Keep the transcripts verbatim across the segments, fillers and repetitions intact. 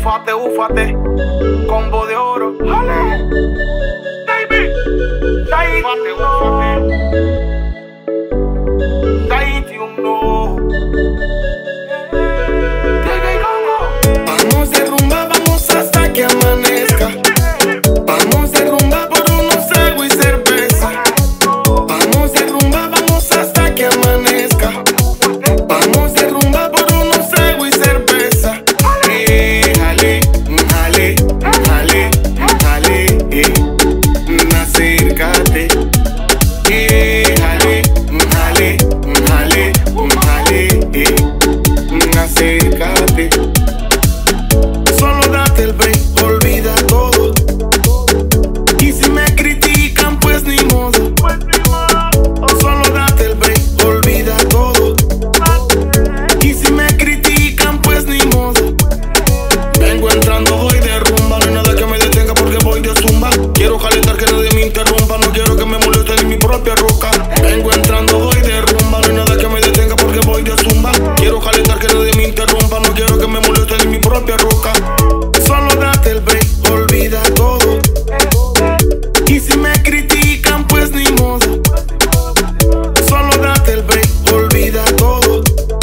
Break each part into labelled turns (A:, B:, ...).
A: Ufate, ufate, combo de oro. ¡Jale! Baby, ufate, ufate. Tahiti un no.
B: Vamos de rumba, vamos hasta que amanezca. Vamos de rumba por unos tragos y cerveza. Vamos de rumba, vamos hasta que amanezca. Vamos de rumba por unos tragos y cerveza. Eh, jale, jale, jale, jale, eh, acércate. Eh, jale, jale, jale, jale, eh, acércate. Solo date el break, olvida todo. Y si me critican, pues ni modo. Solo date el break, olvida todo. Y si me critican, pues ni modo. Vengo entrando, voy de rumba. No hay nada que me detenga porque voy de zumba. Quiero calentar, que nadie me interrumpa. No quiero que me moleste ni mi propia roca. Vengo entrando, voy de rumba. No hay nada que me detenga porque voy de zumba. Quiero calentar, que nadie me interrumpa. No quiero que me moleste ni mi propia roca. Solo date el break, olvida todo. Y si me critican, pues ni modo. Solo date el break, olvida todo.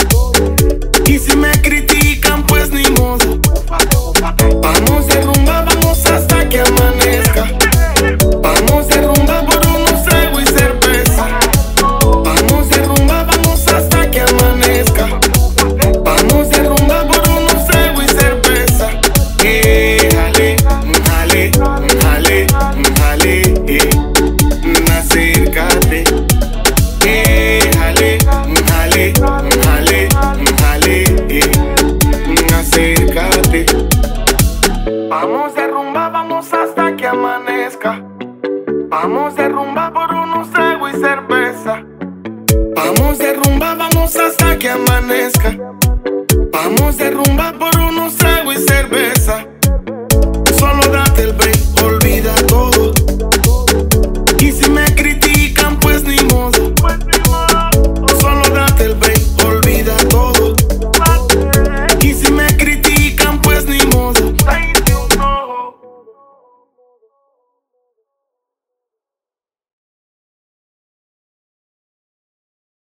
B: Y si me critican, pues ni modo. Vamos de rumba, vamos hasta que amanezca. Vamos de rumba por unos tragos y cerveza. Vamos de rumba, vamos hasta que amanezca. Vamos de rumba por unos tragos y cerveza. Eh, jale, jale, jale, jale, eh, acércate. Eh, jale, jale, jale, jale, eh, acércate. Vamos de rumba, vamos hasta que amanezca. Vamos de rumba por unos tragos y cerveza. Vamos de rumba, vamos hasta que amanezca. Vamos de rumba por unos tragos y cerveza.